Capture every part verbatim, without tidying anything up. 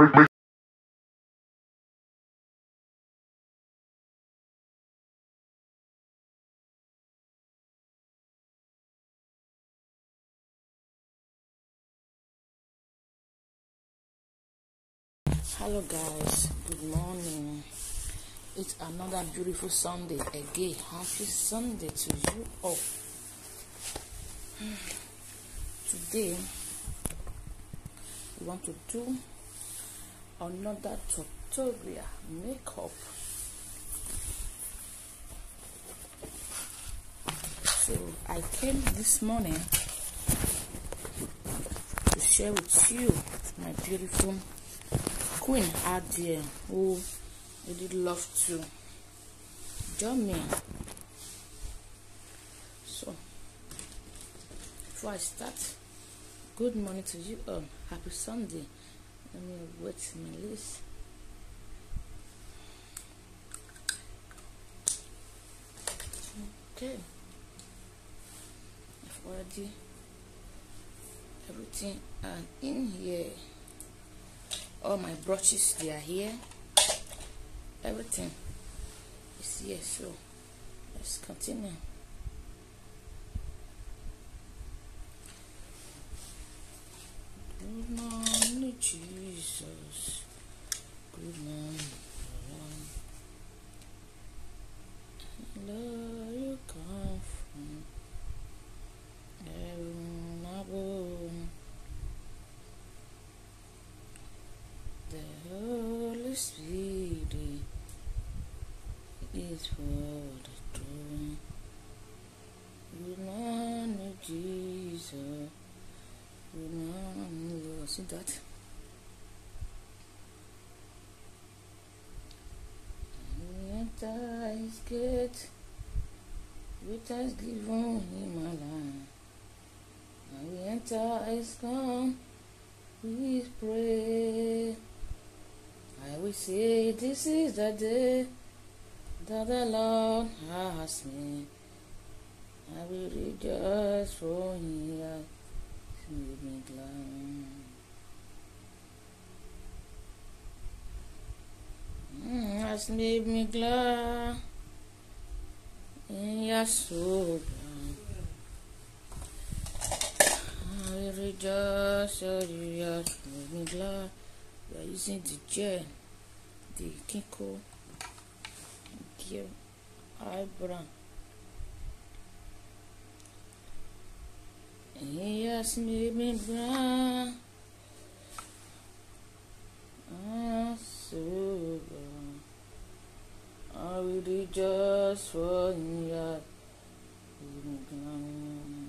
Hello guys, good morning. It's another beautiful Sunday again. Happy Sunday to you all. Today we want to do another tutorial makeup. So I came this morning to share with you my beautiful queen out there who really love to join me. So before I start, good morning to you all. Happy Sunday. Let me wait my list. Okay, I've already everything and in here. All my brushes, they are here. Everything is here. So let's continue. Good morning, Jesus. Good morning, Lord. Lord, you come from heaven above. The Holy Spirit is for the throne. Good morning, Jesus. Good morning, Lord. See that? We enter His gate with thanksgiving in my life. And we enter His come with praise. I will say, this is the day that the Lord has made. I will rejoice, for He has made me glad. He has made me glad. He has so glad. I will rejoice, for He has made me glad. We are using the gel, the Kinko Gear Eyebrow. He has made me brown. Ah, so brown. I will rejoice, for He has made me glad.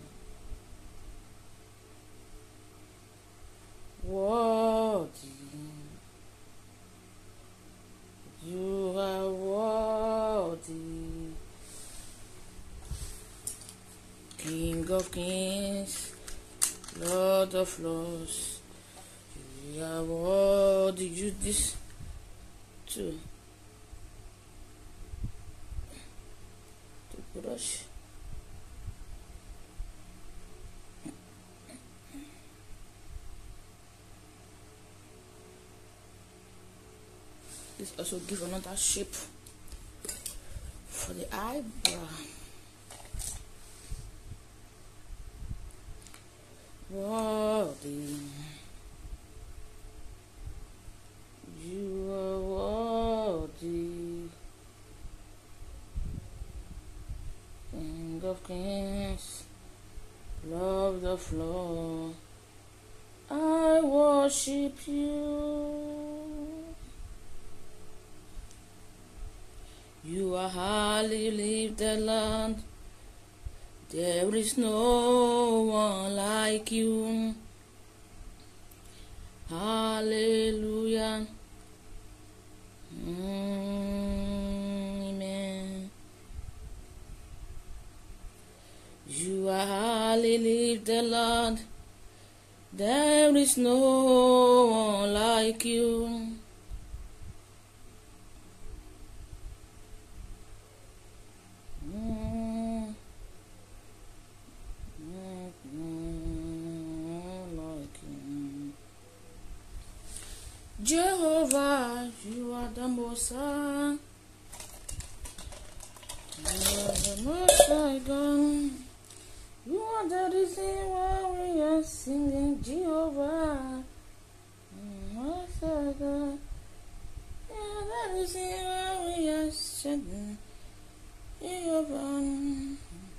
Worthy, you are worthy, King of kings, Lord of lords. You are worthy. Use this to to brush. This also give another shape for the eyebrow. Worthy, you are worthy, King of kings, Lord of lords. I worship you. You are highly lifted, Lord. There is no one like you. Hallelujah. Amen. You are highly lifted, Lord. There is no one like you. Jehovah, you are the Most High. You are the Most High God. You are the reason why we are singing Jehovah. Most High God. You are the reason why we are singing Jehovah.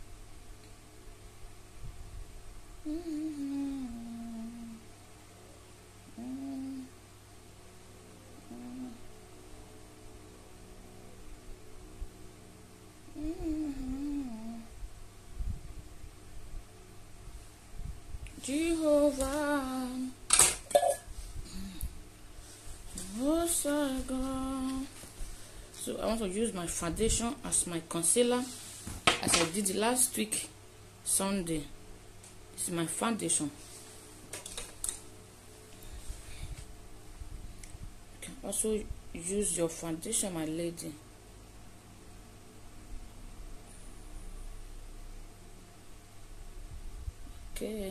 Jehovah, Most High God. So I want to use my foundation as my concealer, as I did last week Sunday. This is my foundation. You can also use your foundation, my lady. Okay.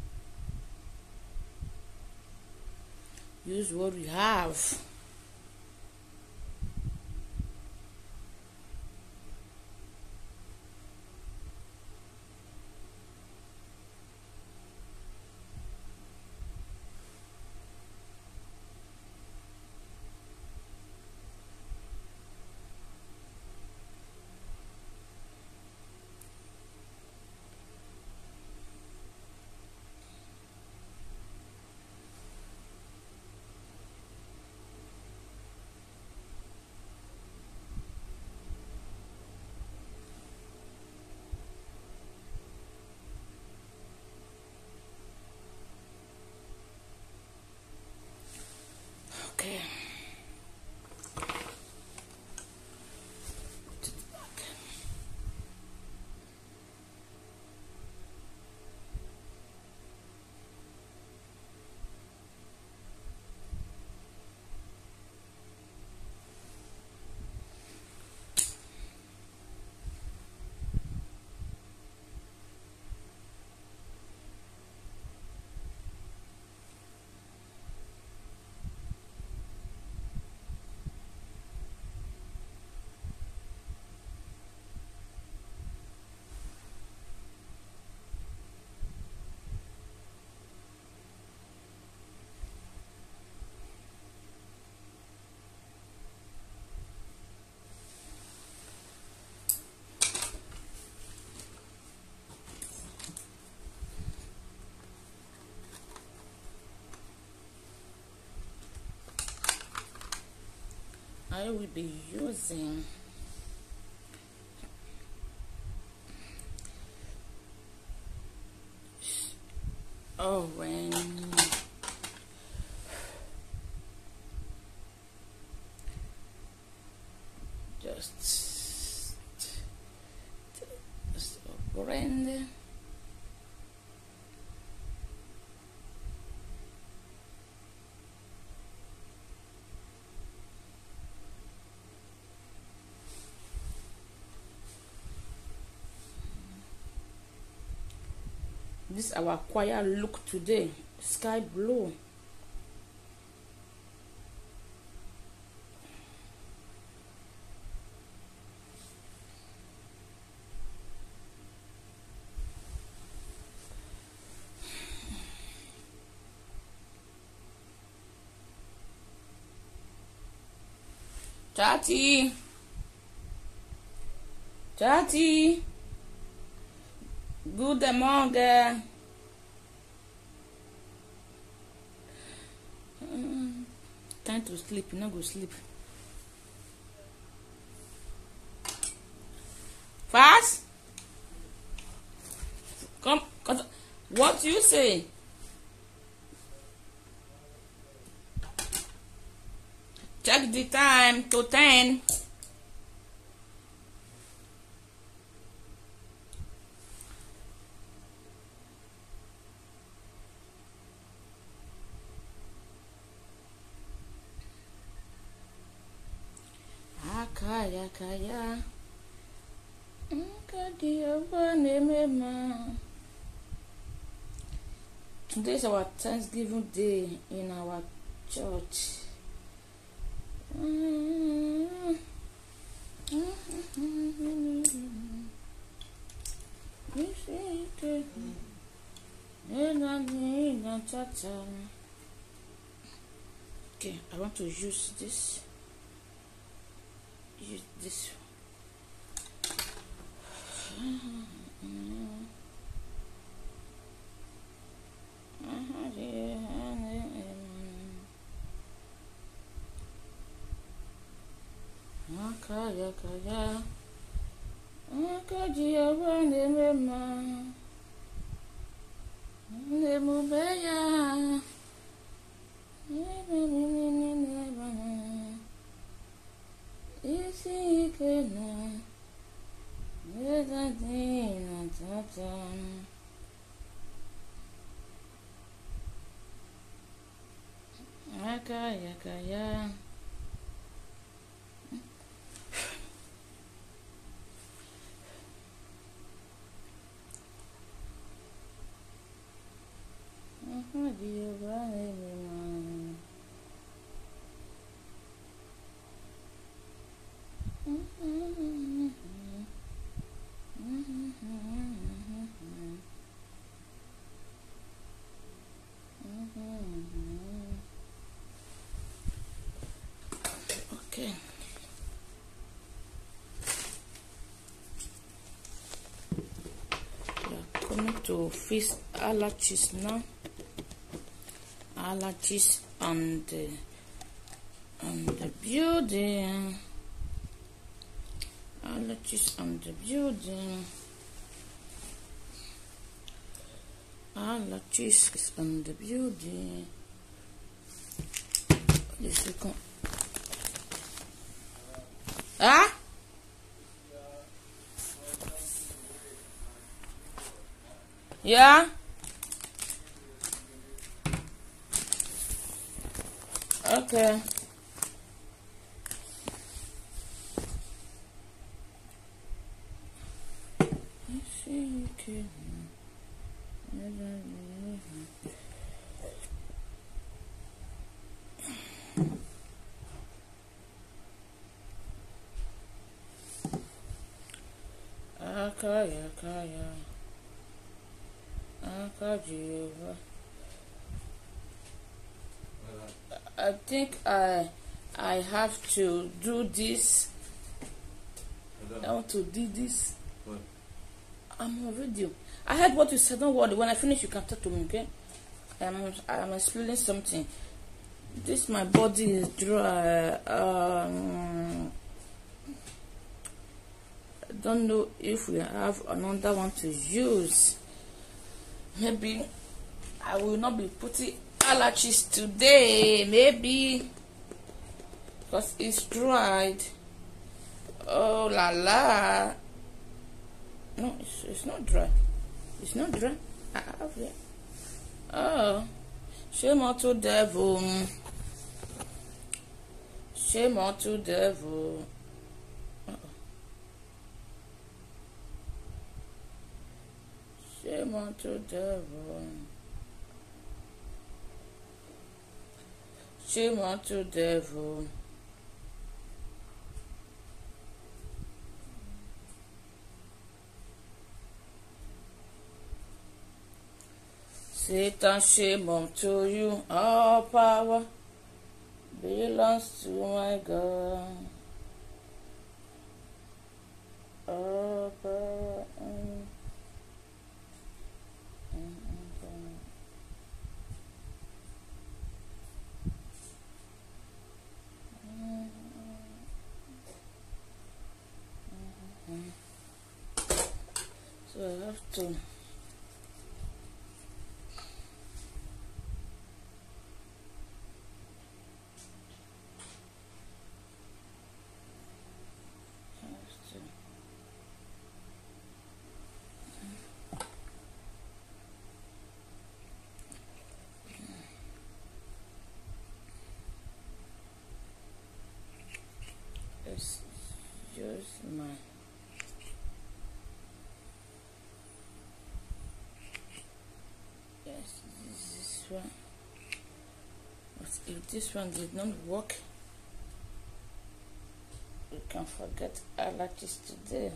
Use what we have. Okay. I will be using orange, just just orange. This is our choir look today, sky blue. Tati, Tati, good morning. Mm, time to sleep, you not go sleep. Fast, come, come. What you say? Check the time to ten. Akaya kaya, akadia mema. Today is our Thanksgiving day in our church. Okay, I want to use this. Use this. Kaya kaya, akaji abane mema, ne mubeya, ne ne ne ne ne bana, isi kena, ne da dina tata, akaya kaya. Okay. We are coming to fix allergies now. Allergies on the on the building. Allergies on the building. Allergies on the building. The second. Ah? Yeah? Okay. Akaya kaya, akajiva. I think I I have to do this. I want to do this. What? I'm on radio. I heard what you said. Don't worry. When I finish, you can talk to me. Okay? I'm I'm explaining something. This my body is dry. Um. I don't know if we have another one to use. Maybe I will not be putting allergies today. Maybe because it's dried. Oh la la. No, it's, it's not dry. It's not dry. I have it. Oh, shame on to devil. Shame on to devil. Shame on to devil. Shame on to devil. Satan, shame unto you. All power belongs to my God. All power. Mm. So I have to Let's use my yes, this one. But if this one did not work, we can forget allergies today.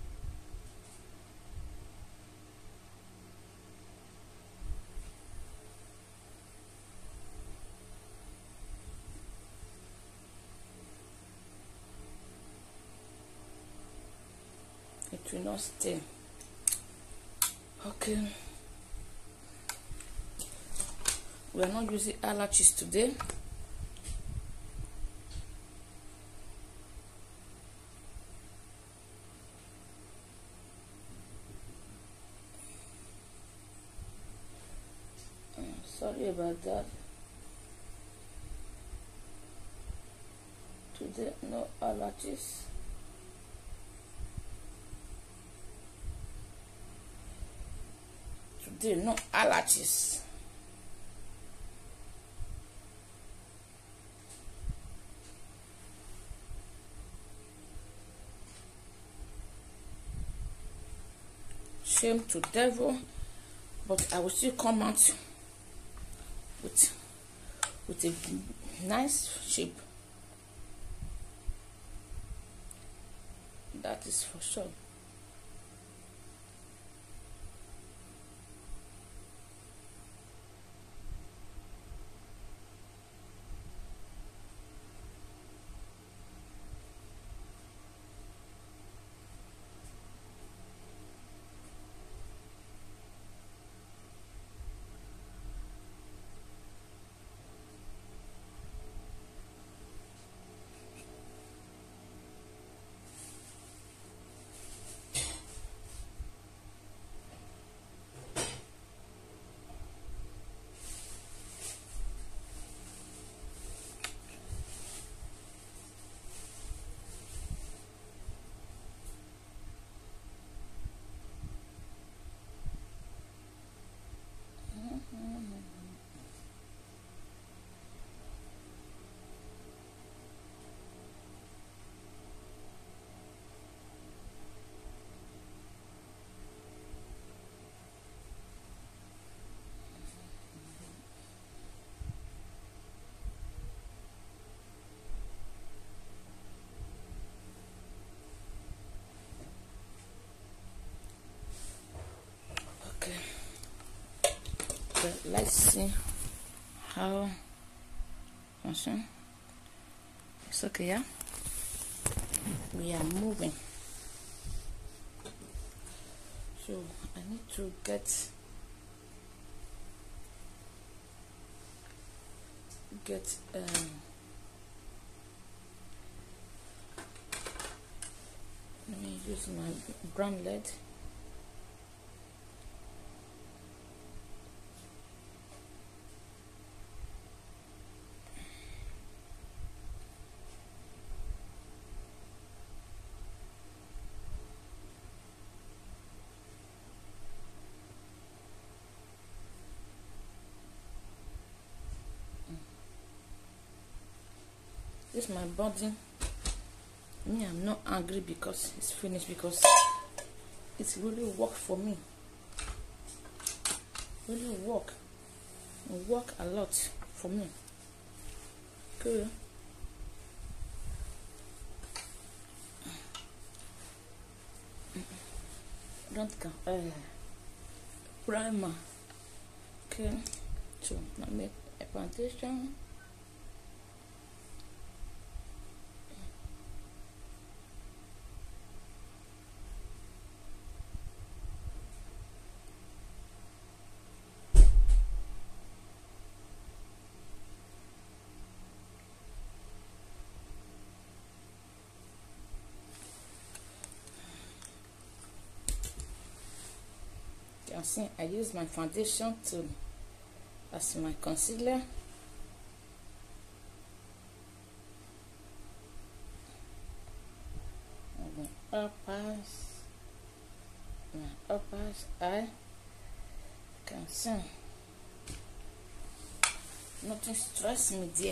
It will not stay. Okay. We are not using allergies today. Sorry about that. Today, no allergies. Today, no allergies. Shame to devil, but I will still come out with with a nice shape. That is for sure. Okay, let's see how awesome. It's okay, yeah. We are moving. So I need to get get um let me use my brown lead. This is my body. Me, I'm not angry because it's finished, because it's really work for me. Really work. It work a lot for me. Okay. Don't come. Uh, primer. Okay. So I make a foundation. You can see I use my foundation to as my concealer. My uppers, my uppers eye. You can see nothing stress me there.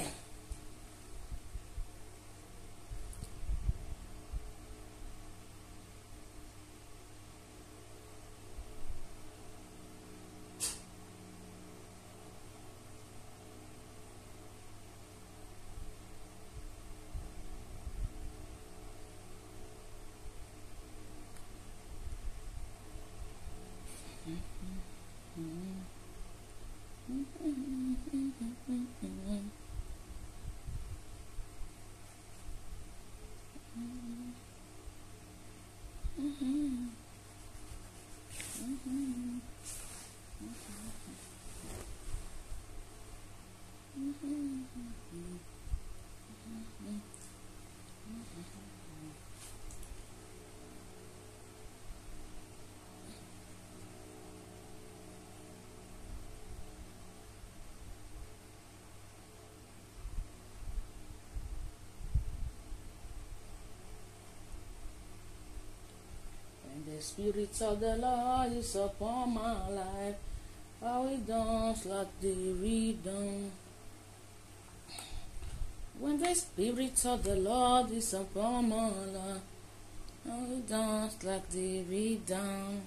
Spirit of the Lord is upon my life, how it dance like the rhythm. When the Spirit of the Lord is upon my life, how it dance like the rhythm.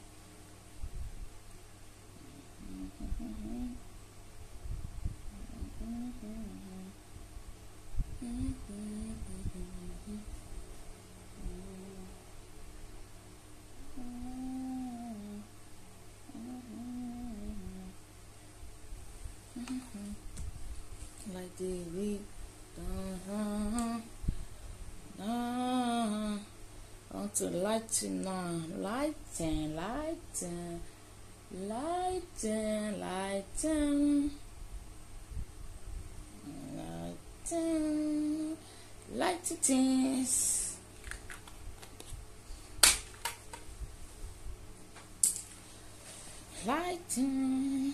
Like the rhythm. Want to lighten now, lighten, lighten, lighten, lighten, lighten, lighten things. Lighten.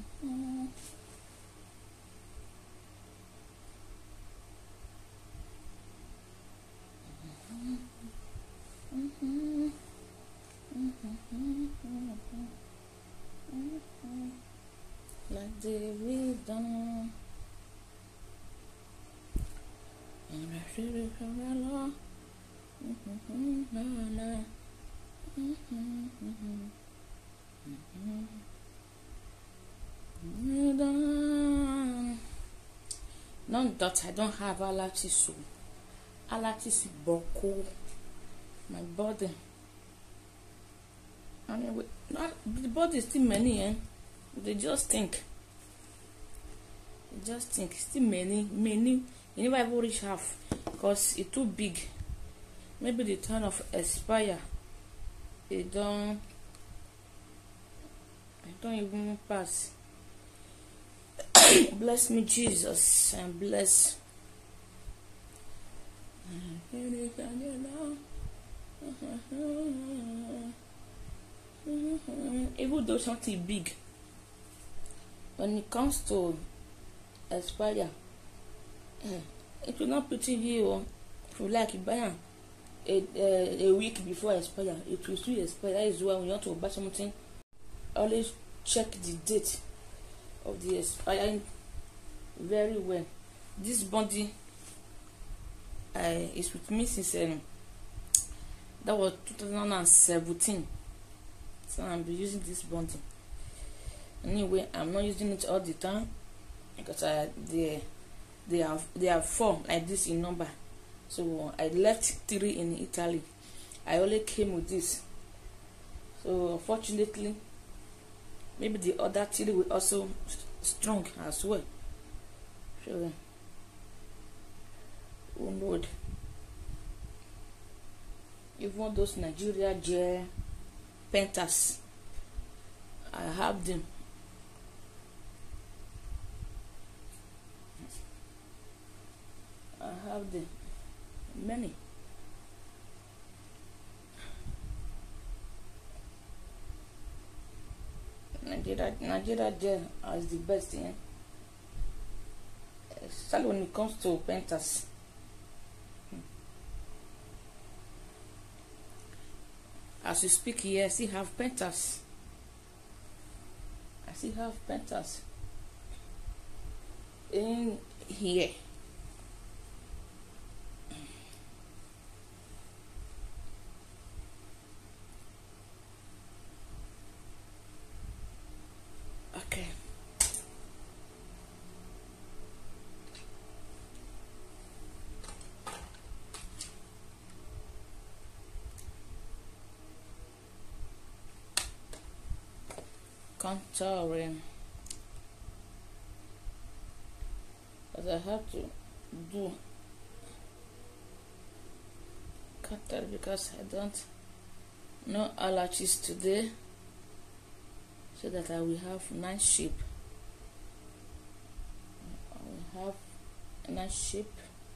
Like the rhythm. And I feel it from the Lord. None that I don't have allergy, so allergy is boko. My body. Anyway, not, the body is still many, eh? They just think. They just think. Still many, many. You never ever reach half because it's too big. Maybe the turn of expire. They don't. I don't even pass. Bless me, Jesus, and bless. Even though something big, when it comes to expire, it will not put in you. If you like, you buy a, a, a week before expire, it will still expire. That is why when you want to buy something, always check the date of the expiring very well. This body uh, is with me since um, that was two thousand seventeen. So I'll be using this bundle. Anyway, I'm not using it all the time because I they they are they are four like this in number. So I left three in Italy. I only came with this. So unfortunately, maybe the other three will also strong as well. So oh Lord, even those Nigeria gel Pentas, I have them. I have them many. Nigeria, Nigeria gel is the best, yeah. Especially when it comes to Pentas. As you speak here, I still have Pentas. I still have Pentas in here. Okay. Contouring, because I have to do contour because I don't know allergies today, so that I will have nice shape. I will have a nice shape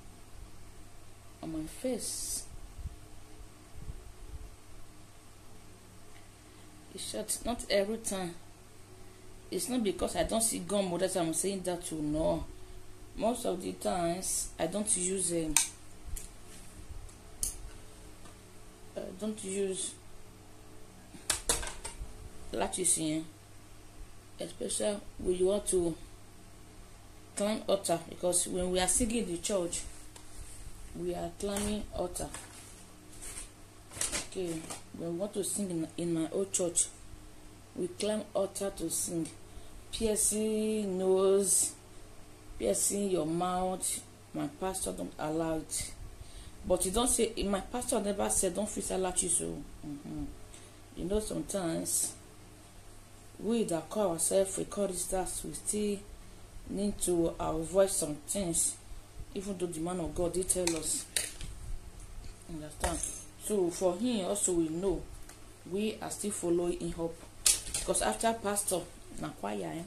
on my face. It's short, not every time. It's not because I don't see gum, but that I'm saying that to know. Most of the times I don't use a. Um, I don't use latches here, especially when you want to climb altar, because when we are singing in the church, we are climbing altar. Okay, when we want to sing in, in my old church, we climb altar to sing. Piercing nose, piercing your mouth. My pastor don't allow it. But you don't say, my pastor never said don't fit latches. So mm-hmm. You know, sometimes we that call ourselves a choristers, we still need to avoid some things, even though the man of God did tell us. Understand? So for him also, we know we are still following him up, because after pastor na choir, eh?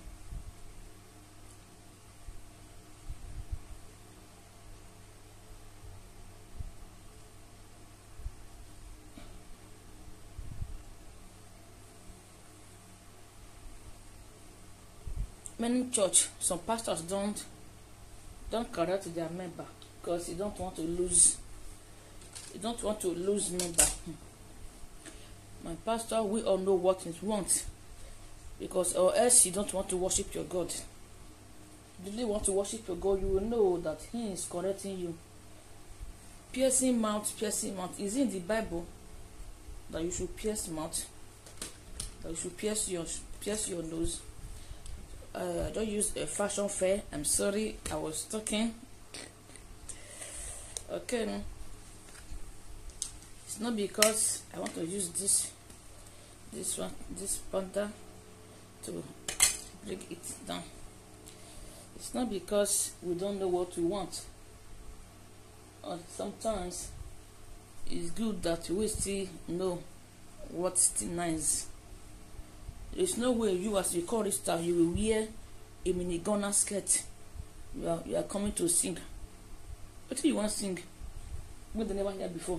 Many church, some pastors don't don't correct their member because you don't want to lose you don't want to lose member. My pastor, we all know what he wants, because or else you don't want to worship your God. If you really want to worship your God, you will know that he is correcting you. Piercing mouth, piercing mouth. Is it in the Bible that you should pierce mouth? That you should pierce your pierce your nose? Uh, don't use a fashion fair. I'm sorry, I was talking. Okay, it's not because I want to use this, this one, this panda to bring it down. It's not because we don't know what we want. Or sometimes it's good that we still know what's still nice. There's no way you as a chorister you will wear a minigonna skirt. You are you are coming to sing. What do you want to sing? What they never hear before.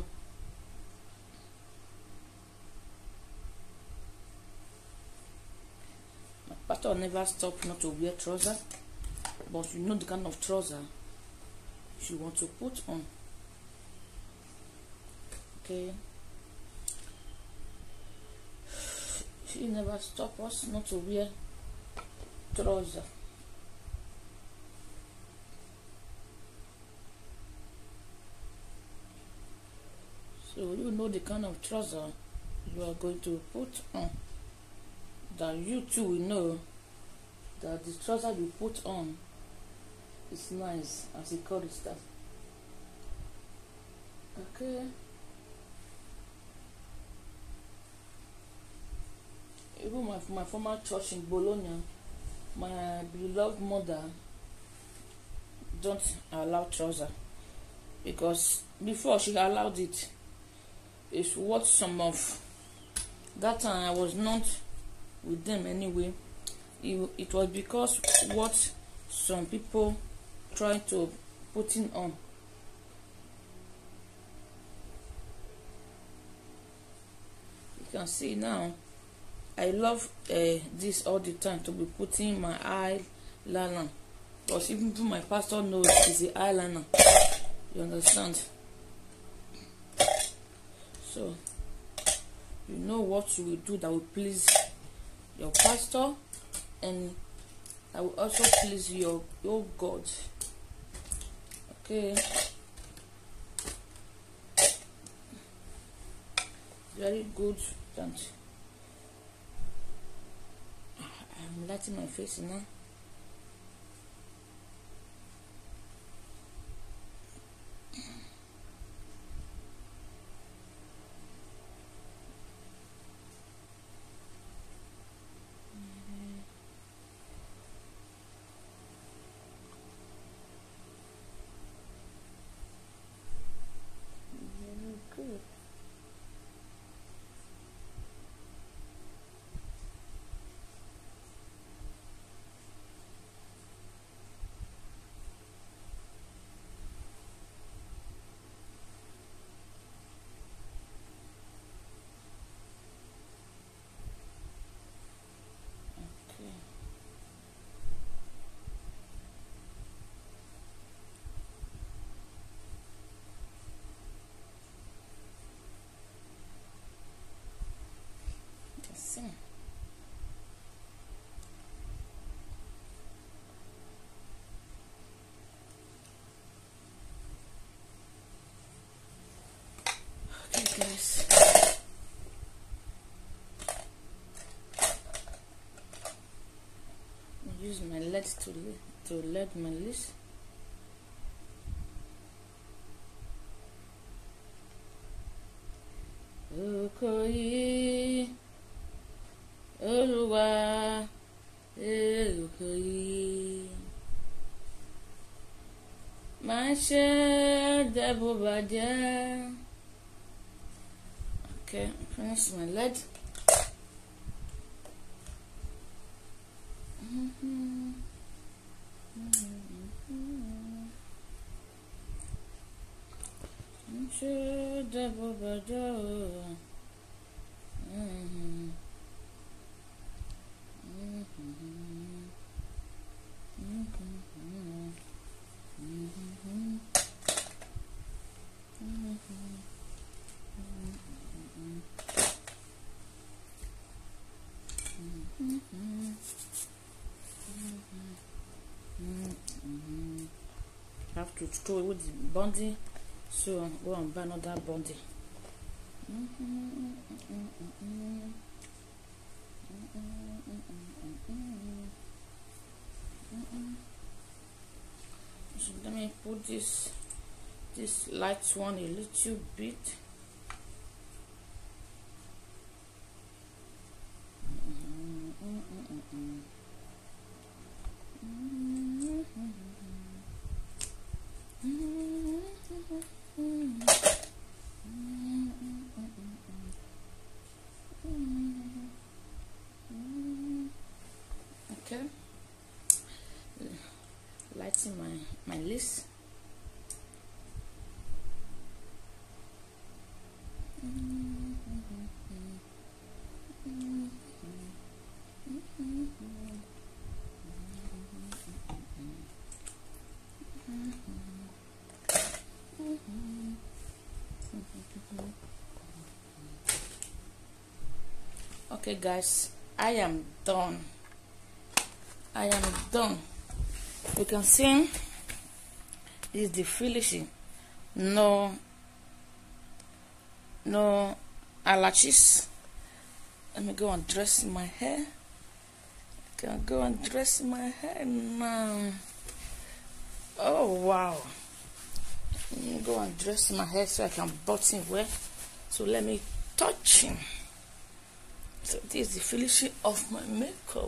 My pastor never stopped not to wear trouser, but you know the kind of trouser you want to put on. Okay. She never stop us not to wear trouser. So you know the kind of trouser you are going to put on. That you too will know that the trouser you put on is nice as a chorister. Okay. Even my, my former church in Bologna, my beloved mother don't allow trouser, because before she allowed it, it's what some of that time I was not with them anyway. It, it was because what some people try to put in on. You can see now. I love uh, this all the time, to be putting my eyeliner, because even my pastor knows it's the eyeliner. You understand? So you know what you will do that will please your pastor, and I will also please your your God. Okay. Very good. Thank you. I'm lighting my face now. Very good. guys. I use my lead to to lead my list. Okoye, Oluwa, Okoye. My share double badia. Okay, finish my lead. Mm-hmm. Mm-hmm. My share double badia. Mm-hmm. Mm-hmm. Mm-hmm. Mm-hmm. I have to throw away the bundle, so I'll go and buy another bundle. So let me put this this light one a little bit. Okay, lighting my my list. Okay guys, I am done. I am done. You can see is the finishing. No no eyelashes. Let me go and dress my hair. I can go and dress my hair now. Oh wow. Let me go and dress my hair so I can button well. So let me touch him. So this is the finishing of my makeup.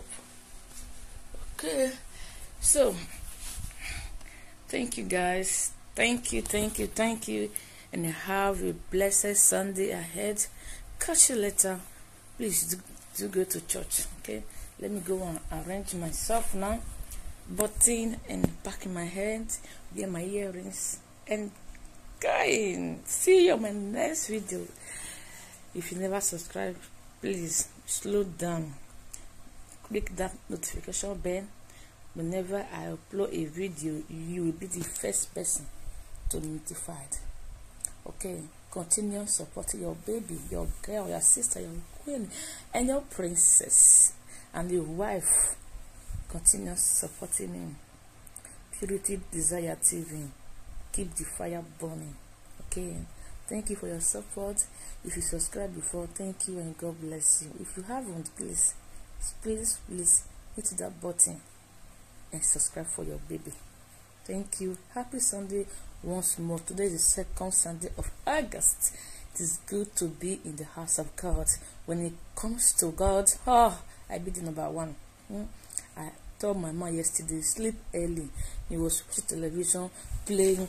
Okay, so thank you guys, thank you, thank you, thank you, and have a blessed Sunday ahead. Catch you later. Please do, do go to church. Okay, let me go and arrange myself now, button and back in my head, wear my earrings, and going. See you on my next video. If you never subscribe, please slow down, click that notification bell. Whenever I upload a video, you will be the first person to be notified. Okay, continue supporting your baby, your girl, your sister, your queen, and your princess, and your wife. Continue supporting him. Purity Desire T V. Keep the fire burning. Okay, thank you for your support. If you subscribed before, thank you and God bless you. If you haven't, please, please, please hit that button and subscribe for your baby. Thank you. Happy Sunday once more. Today is the second Sunday of August. It is good to be in the house of God. When it comes to God, oh, I be the number one. Hmm? I told my mom yesterday, sleep early. He was watching television, playing,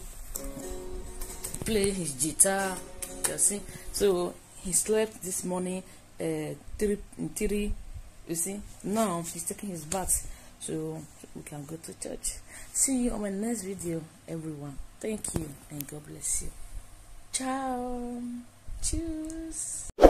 playing his guitar. You see, so he slept this morning, uh, three, three. You see, now he's taking his bath, so we can go to church. See you on my next video, everyone. Thank you and God bless you. Ciao. Cheers.